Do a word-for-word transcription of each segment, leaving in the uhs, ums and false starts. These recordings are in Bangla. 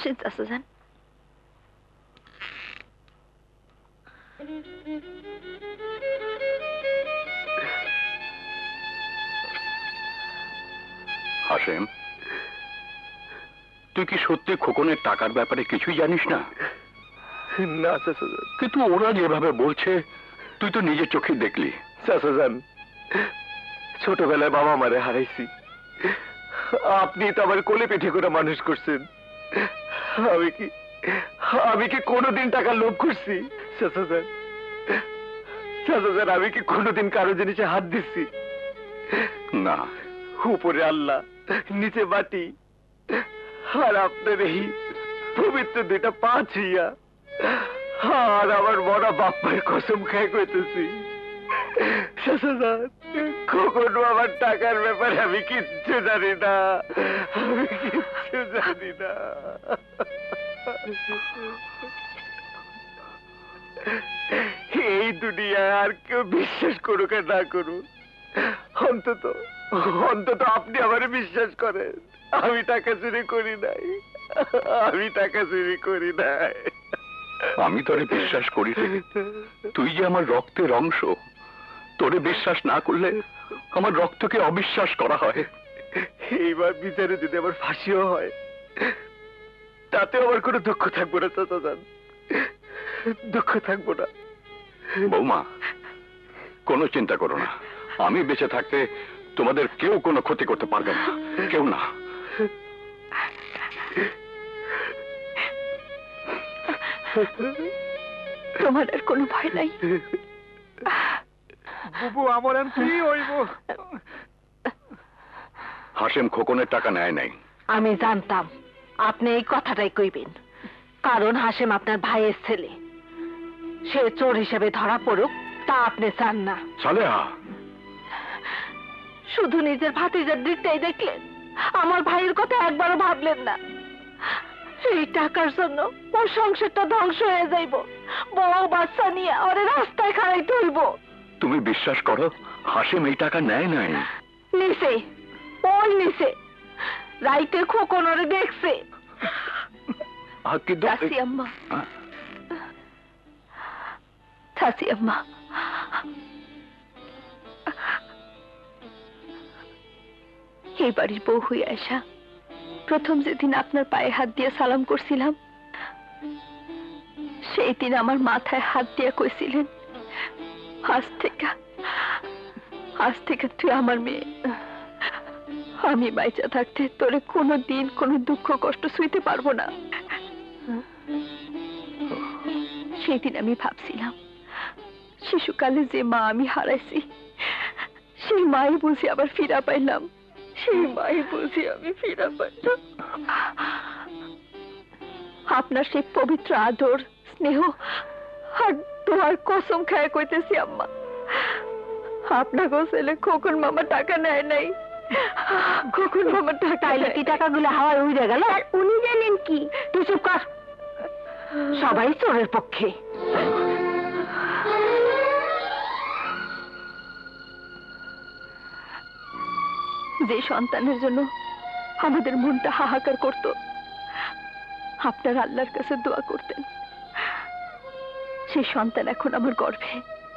আসেন চাচা যান। হাসেম, তুই কি সত্যি খোকনের টাকার ব্যাপারে কিছুই জানিস না? না চাচা যান। কিন্তু ওরা যেভাবে বলছে তুই তো নিজের চোখে দেখলি। চাচা যান, ছোটবেলায় বাবা মারে হারাইছি, আপনি তো আমার কোলে পিঠে করে মানুষ করছেন। আমি কি আমি কি কোনোদিন টাকা লোভ করছি? চাচা যান, চাচা যান, আমি কি কোনোদিন কারো জিনিসে হাত দিচ্ছি? না। উপরে আল্লাহ, নিচে মাটি, আর আপনার এই পবিত্র দুইটা পা ছুঁইয়া আর আমার বড় বাপ্পার কসম খাই কইতেছি, কখনো আমার টাকার ব্যাপারে আমি কিচ্ছু জানি না, আমি কিচ্ছু জানি না। এই দুনিয়ায় আর কেউ বিশ্বাস করুক আর না করুক, অন্তত অন্তত আপনি আমারে বিশ্বাস করেন আমি টাকা চুরি করি নাই, আমি টাকা চুরি করি নাই। আমি তোরে বিশ্বাস করি, তুই যে আমার রক্তের অংশ, তোরে বিশ্বাস না করলে আমার রক্তকে অবিশ্বাস করা হয়। এইবার বিচারে যদি আমার ফাঁসিও হয় তাতে আমার কোনো দুঃখ থাকবো না চাচা যান, দুঃখ থাকবো না। বৌমা, কোনো চিন্তা করো না, আমি বেঁচে থাকতে তোমাদের কেউ কোনো ক্ষতি করতে পারবে না, কেউ না। তোমার আর কোনো ভয় নাই? বুবু, আমার আর কি হইব? হাসেম খোকনের টাকা নেয় নাই। আমি জানতাম আপনি এই কথাটাই কইবেন, কারণ হাসেম আপনার ভাইয়ের ছেলে, সে চোর হিসেবে ধরা পড়ুক তা আপনি চান না। সালেহা, শুধু নিজের ভাতিজার দিকটাই দেখলেন, আমার ভাইয়ের কথা একবারও ভাবলেন না। এই টাকার জন্য ওর সংসারটা ধ্বংস হয়ে যাইব, বউ বাচ্চা নিয়ে ওরে রাস্তায় খাড়াইতে হইব। তুমি বিশ্বাস করো হাসেম এই টাকা নেয় নাই? নিছে, ওই নিছে, রাইতে খোকন ওরে দেখছে। চাচি আম্মা, চাচি আম্মা, এই বাড়ির বউ হয়ে আসা প্রথম যেদিন আপনার পায়ে হাত দিয়ে সালাম করছিলাম, সেই দিন আমার মাথায় হাত দিয়ে কইছিলেন, আজ থেকে আজ থেকে তুই আমার মেয়ে। আমি বাইচা থাকতে তোরে কোনো দিন কোনো দুঃখ কষ্ট সইতে পারবো না। সেই দিন আমি ভাবছিলাম, শিশুকালে যে মা আমি হারাইছি সেই মাই বুঝি আবার ফিরা পাইলাম, সেই মাই বুঝি আমি ফিরা পাইলাম। আপনার সেই পবিত্র আদর, স্নেহ আর তোমার কসম খায় কইতেছি আম্মা, আপনাকে ছেলে খোকন মামা টাকা নেয় নাই। খোকন মামা টাকা, তাইলে কি টাকাগুলো হাওয়ায় উড়ে গেল? আর উনি জানেন কি? তুই চুপ কর, সবাই চোরের পক্ষে। যে সন্তানের জন্য আমাদের মনটা হাহাকার করত, আপনার আল্লাহর কাছে দোয়া করতেন, সেই সন্তান এখন আমার গর্ভে।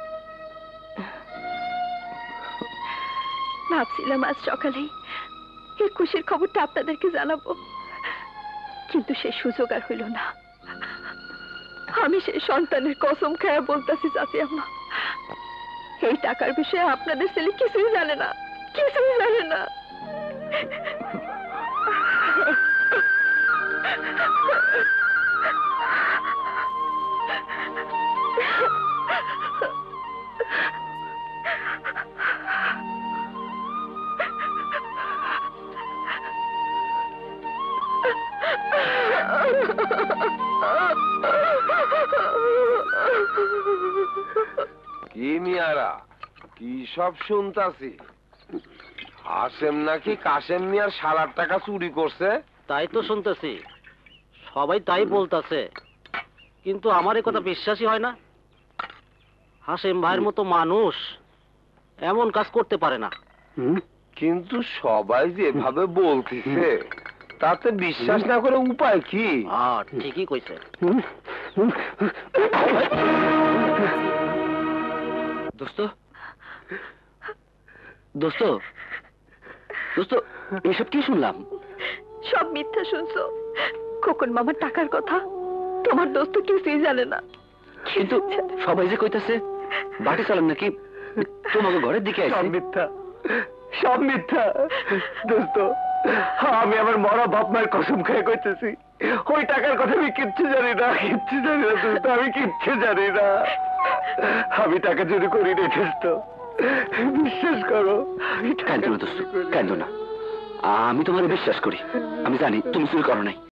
ভাবছিলাম আজ সকালেই এই খুশির খবরটা আপনাদেরকে জানাবো, কিন্তু সেই সুযোগ আর হইল না। আমি সেই সন্তানের কসম খায়া বলতেছি চাচি আম্মা, এই টাকার বিষয়ে আপনাদের ছেলে কিছুই জানে না, কিছুই জানে না। কি মিয়ারা, কি সব শুনতাছি? হাসেম নাকি কাশেম মিয়ার সালার টাকা চুরি করছে? তাই তো শুনতেছি, সবাই তাই বলতেছে, কিন্তু আমার এই কথা বিশ্বাসই হয় না। হাসেম ভাইয়ের মতো মানুষ এমন কাজ করতে পারে না। কিন্তু সবাই যেভাবে বলতেছে তাতে বিশ্বাস না করে উপায় কি? হ্যাঁ ঠিকই কইছে। দোস্ত দোস্ত দোস্ত এসব কি শুনলাম? সব মিথ্যা শুনছো। খোকন মামার টাকার কথা তোমার দোস্ত কিছুই জানে না। কিন্তু সবাই যে কইতাছে বাটি চালান নাকি তোমাকে ঘরের দিকে আসছে। সব মিথ্যা, সব মিথ্যা দোস্ত। আমি আমার মরা বাপ মায়ের কসম খেয়ে কইতেছি ওই টাকার কথা আমি কিচ্ছু জানি না, কিচ্ছু জানি না দোস্ত, আমি কিচ্ছু জানি না। আমি টাকা চুরি করি রে দোস্ত, বিশ্বাস করো। কান্দো না দোস্ত, কান্দো না। আমি তোমার বিশ্বাস করি, আমি জানি তুমি চুরি করো নাই।